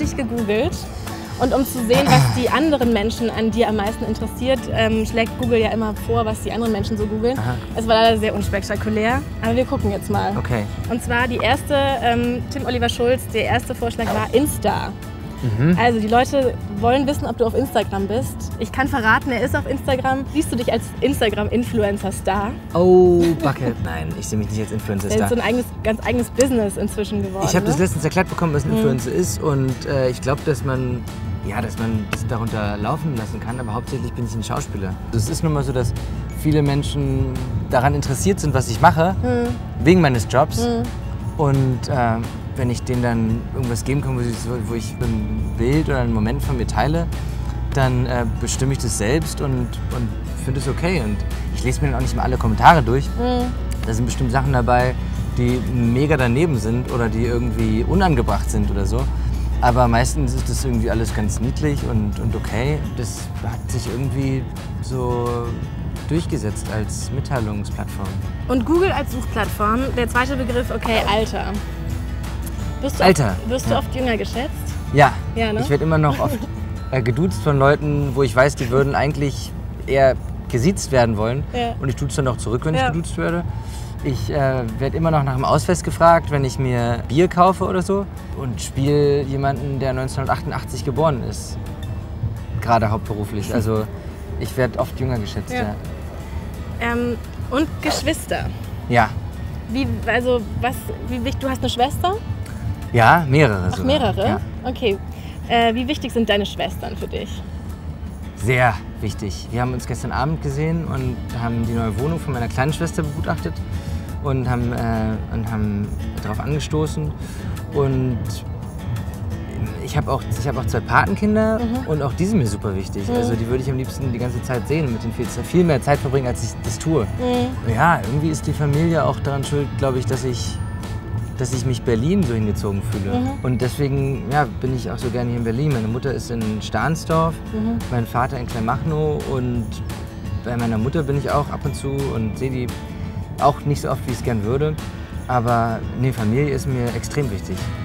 dich gegoogelt. Und um zu sehen, was die anderen Menschen an dir am meisten interessiert, schlägt Google ja immer vor, was die anderen Menschen so googeln. Aha. Es war leider sehr unspektakulär, aber wir gucken jetzt mal. Okay. Und zwar die erste, Tim Oliver Schulz, der erste Vorschlag war Insta. Also die Leute wollen wissen, ob du auf Instagram bist. Ich kann verraten, er ist auf Instagram. Siehst du dich als Instagram-Influencer-Star? Oh, Backe. Nein, ich sehe mich nicht als Influencer-Star. Der ist so ein ganz eigenes Business inzwischen geworden. Ich habe das ne? letztens erklärt bekommen, was ein Influencer ist und ich glaube, dass man das darunter laufen lassen kann, aber hauptsächlich bin ich ein Schauspieler. Es ist nun mal so, dass viele Menschen daran interessiert sind, was ich mache, wegen meines Jobs. Und wenn ich denen dann irgendwas geben kann, wo ich ein Bild oder einen Moment von mir teile, dann bestimme ich das selbst und finde es okay. Und ich lese mir dann auch nicht mal alle Kommentare durch. Da sind bestimmt Sachen dabei, die mega daneben sind oder die irgendwie unangebracht sind oder so. Aber meistens ist das irgendwie alles ganz niedlich und okay. Das hat sich irgendwie so durchgesetzt als Mitteilungsplattform. Und Google als Suchplattform, der zweite Begriff, okay, Alter. Wirst du oft jünger geschätzt? Ja, Ja, ne? Ich werde immer noch oft geduzt von Leuten, wo ich weiß, die würden eigentlich eher gesiezt werden wollen. Ja. Und ich duze dann auch zurück, wenn ich geduzt werde. Ich werde immer noch nach dem Ausweis gefragt, wenn ich mir Bier kaufe oder so. Und spiele jemanden, der 1988 geboren ist. Gerade hauptberuflich. Also ich werde oft jünger geschätzt, ja. Und Geschwister. Ja. Du hast eine Schwester? Ja, mehrere sogar. Ach, mehrere? Ja. Okay. Wie wichtig sind deine Schwestern für dich? Sehr wichtig. Wir haben uns gestern Abend gesehen und haben die neue Wohnung von meiner kleinen Schwester begutachtet und haben darauf angestoßen. Und ich habe auch 2 Patenkinder und auch die sind mir super wichtig. Also die würde ich am liebsten die ganze Zeit sehen und mit denen viel mehr Zeit verbringen, als ich das tue. Ja, irgendwie ist die Familie auch daran schuld, glaube ich, dass ich mich Berlin so hingezogen fühle. Und deswegen bin ich auch so gerne hier in Berlin. Meine Mutter ist in Stahnsdorf, mein Vater in Kleinmachnow und bei meiner Mutter bin ich auch ab und zu und sehe die auch nicht so oft, wie ich es gern würde. Aber nee, Familie ist mir extrem wichtig.